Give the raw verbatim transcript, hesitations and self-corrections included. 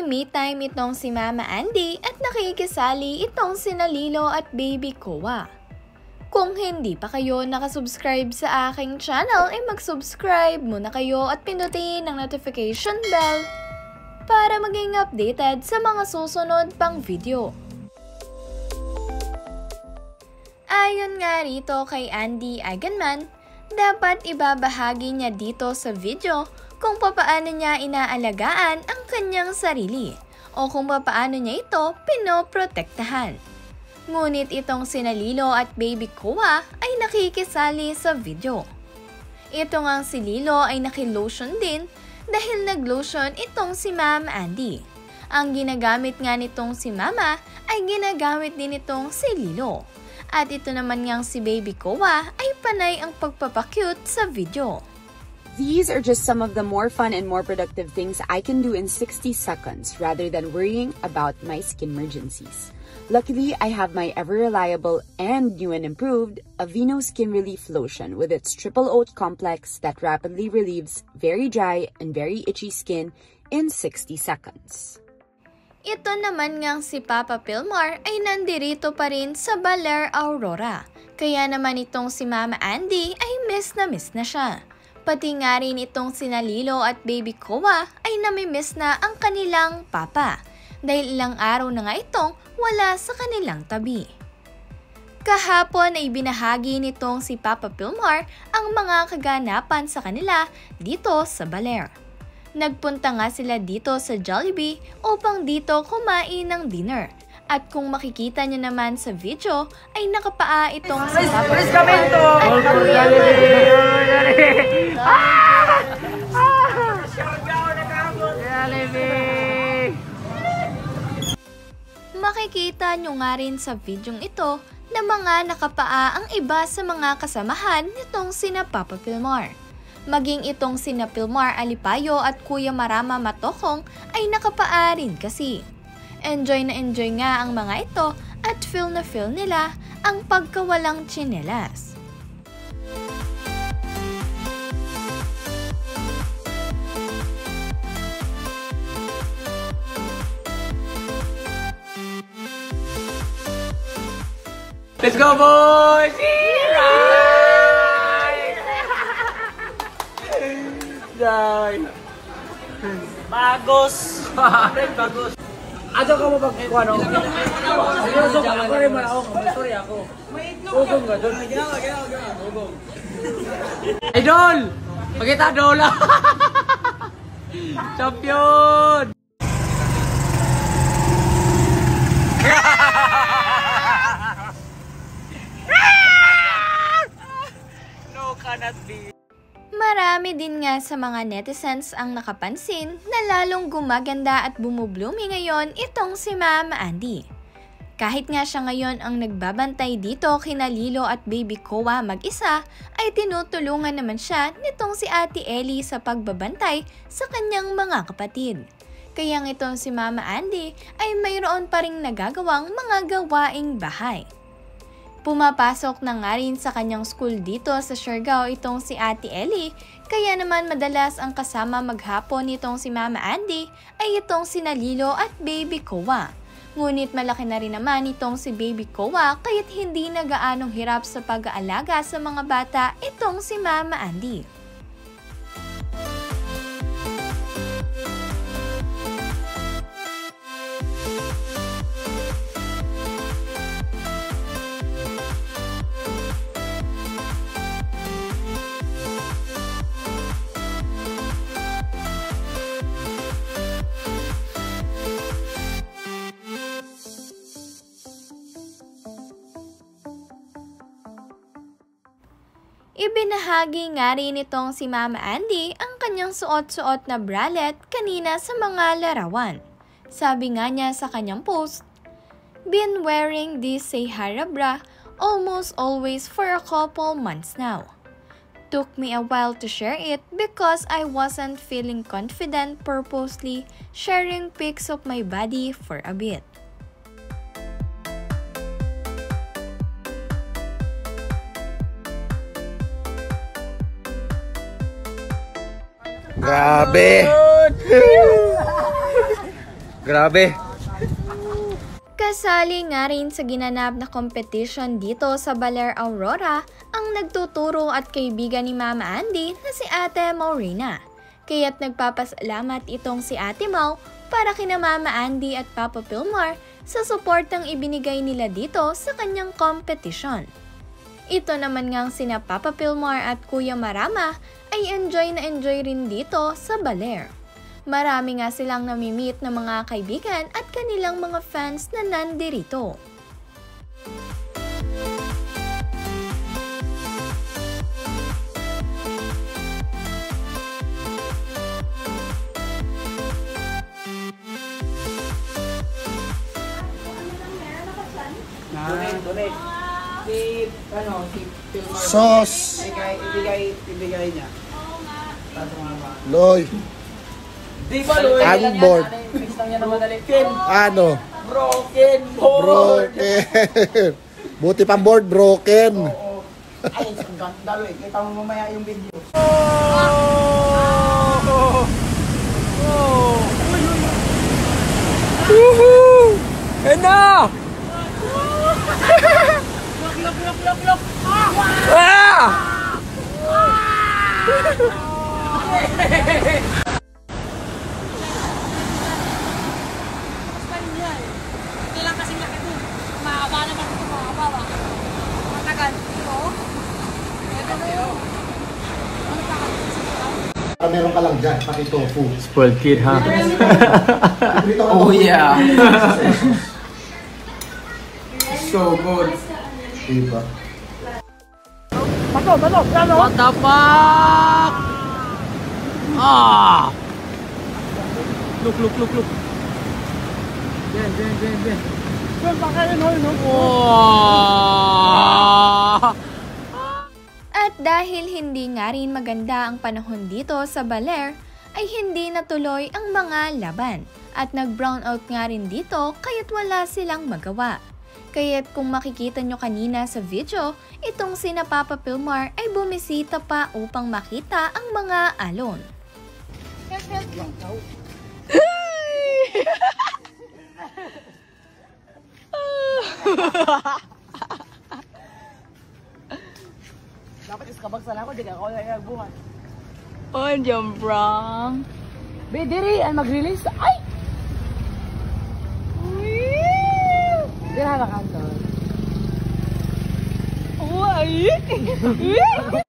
may me time itong si Mama Andy at nakikisali itong sina Lilo at Baby Koa. Kung hindi pa kayo nakasubscribe sa aking channel ay mag-subscribe muna kayo at pindutin ang notification bell para maging updated sa mga susunod pang video. Ayon nga rito kay Andy Eigenman, dapat ibabahagi niya dito sa video kung papaano niya inaalagaan ang kanyang sarili o kung papaano niya ito pinoprotektahan. Ngunit itong sina Lilo at Baby Koa ay nakikisali sa video. Ito ngang si Lilo ay nakilotion din dahil naglotion itong si Ma'am Andy. Ang ginagamit nga nitong si Mama ay ginagamit din itong si Lilo. At ito naman ngang si Baby Koa ay panay ang pagpapakyut sa video. These are just some of the more fun and more productive things I can do in sixty seconds rather than worrying about my skin emergencies. Luckily, I have my ever-reliable and new and improved Aveeno Skin Relief Lotion with its triple oat complex that rapidly relieves very dry and very itchy skin in sixty seconds. Ito naman ngang si Papa Pilmar ay nandirito pa rin sa Baler Aurora. Kaya naman itong si Mama Andy ay miss na miss na siya. Pati nga rin itong sina Lilo at Baby Koa ay namimiss na ang kanilang papa dahil ilang araw na nga itong wala sa kanilang tabi. Kahapon ay binahagi nitong si Papa Pilmar ang mga kaganapan sa kanila dito sa Baler. Nagpunta nga sila dito sa Jollibee upang dito kumain ng dinner. At kung makikita niyo naman sa video, ay nakapaa itong si Papa Pilmar at Kuya Jollibee. Makikita nyo nga rin sa videong ito na mga nakapaa ang iba sa mga kasamahan nitong sina Papa Pilmar. Maging itong sina Pilmar Alipayo at Kuya Marama Matokong ay nakapaa rin kasi. Enjoy na enjoy nga ang mga ito at feel na feel nila ang pagkawalang tsinelas. Let's go, boys! Right! Dai! Bagos! Bagos! Ato ka mo pagkuha, no? Seryoso ka, ako rin man ako. Sorry ako. Ugong ka doon. Ginawa, ginawa, ginawa. Ugong. Idol! Pagkita, Dola! Champion! No, cannot be. Marami din nga sa mga netizens ang nakapansin na lalong gumaganda at bumubloomy ngayon itong si Mama Andy. Kahit nga siya ngayon ang nagbabantay dito kina Lilo at Baby Koa mag-isa, ay tinutulungan naman siya nitong si Ate Ellie sa pagbabantay sa kanyang mga kapatid. Kaya itong si Mama Andy ay mayroon pa ring nagagawang mga gawaing bahay. Pumapasok na nga rin sa kanyang school dito sa Siargao itong si Ate Ellie, kaya naman madalas ang kasama maghapon nitong si Mama Andy ay itong sina Lilo at Baby Koa. Ngunit malaki na rin naman itong si Baby Koa kaya't hindi na gaanong hirap sa pag-aalaga sa mga bata itong si Mama Andy. Ibinahagi nga rin itong si Mama Andy ang kanyang suot-suot na bralette kanina sa mga larawan. Sabi nga niya sa kanyang post, "Been wearing this Sahara bra almost always for a couple months now. Took me a while to share it because I wasn't feeling confident purposely sharing pics of my body for a bit." Grabe! Grabe. Kasali nga rin sa ginanap na competition dito sa Baler Aurora ang nagtuturo at kaibigan ni Mama Andy na si Ate Maurina. Kaya't nagpapasalamat itong si Ate Mau para kina Mama Andy at Papa Pilmar sa suportang ibinigay nila dito sa kanyang competition. Ito naman ngang sina Papa Pilmar at Kuya Marama ay enjoy na enjoy rin dito sa Baler. Marami nga silang namimit na mga kaibigan at kanilang mga fans na nandirito. Donate, donate. Si, ano, si Pilmar. Sauce. Ibigay, ibigay, ibigay niya. Para sa mga bata. Loy. Di ba, Loy? Unboard. Mix lang yan na madali. Ken, Ano? broken board. Broken. Buti pang board broken. Oo. Ay, ang ganda, Loy. Kita mo mamaya yung video. Woohoo! Ayan na! Look, look, look, look, look! Ah! Kailan kasing laki ito. Mahaba naman ito, mahaba ba? Matagal. Ito? Ito na yun. Ah, meron ka lang dyan, pati tofu. Spoiled kid, ha? Prito ka Oh, tofu. yeah. So good. Diba? What the fuck? Ah! Look, look, look, look. Ben, ben, ben, ben. Ben, pakain ho, no? Wow! At dahil hindi nga rin maganda ang panahon dito sa Baler, ay hindi natuloy ang mga laban at nag-brown out nga rin dito kaya't wala silang magawa. Kaya't kung makikita nyo kanina sa video, itong sina Papa Pilmar ay bumisita pa upang makita ang mga alon. Dapat iskabag sana ako, di ka ako na nagbuhat. Oh, dyan, bro. Be, diri, ay mag-release. Ay! Dira na kanto. Oh, ay!